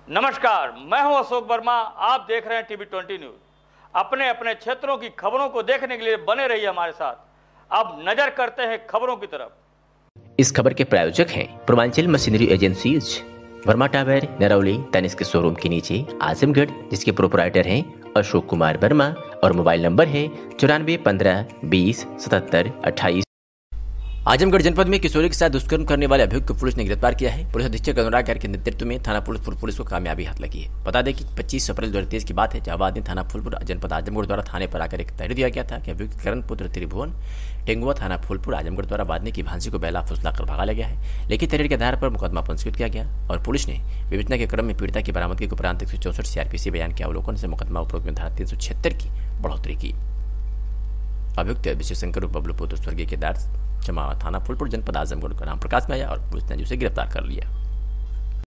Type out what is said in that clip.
नमस्कार, मैं हूं अशोक वर्मा। आप देख रहे हैं टीवी 20 न्यूज। अपने अपने क्षेत्रों की खबरों को देखने के लिए बने रहिए हमारे साथ। अब नजर करते हैं खबरों की तरफ। इस खबर के प्रायोजक हैं Purvanchal machinery agencies, Verma tower, Narauli, Tanishq के शोरूम के नीचे, आजमगढ़, जिसके प्रोपराइटर हैं अशोक कुमार वर्मा और मोबाइल नंबर है 9415207728। आजमगढ़ जनपद में किशोरी के साथ दुष्कर्म करने वाले अभियुक्त को पुलिस ने गिरफ्तार किया है। पुलिस अधीक्षक अनुराग खैर के नेतृत्व में थाना फूलपुर पुलिस को कामयाबी हाथ लगी है। बता दें कि 25 अप्रैल 2023 की बात है, जब आवाज ने थाना फूलपुर जनपद आजमगढ़ द्वारा थाने पर आकर एक तहरीर दिया गया था कि अभियुक्त करण पुत्र त्रिभुवन टेंगुआ थाना फूलपुर आजमगढ़ द्वारा वादने की भांसी को बेला फुसला कर भगा लिया गया है। लेकिन तहरीर के आधार पर मुकदमा पंजीकृत किया गया और पुलिस ने विवेचना के क्रम में पीड़िता की बरामदगी के उपरांत 164 सीआरपीसी बयान के अवलोकन से मुकदमा उपरोक्त में धारा 376 की बढ़ोतरी की। अभियुक्त अभिषेक शंकर बबलू पुत्र स्वर्गीय केदार चमावा थाना फूलपुर जनपद आजमगढ़ का नाम प्रकाश में आया और पुलिस ने उसे गिरफ्तार कर लिया।